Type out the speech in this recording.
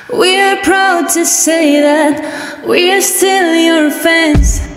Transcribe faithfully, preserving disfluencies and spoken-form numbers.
We are proud to say that we are still your fans.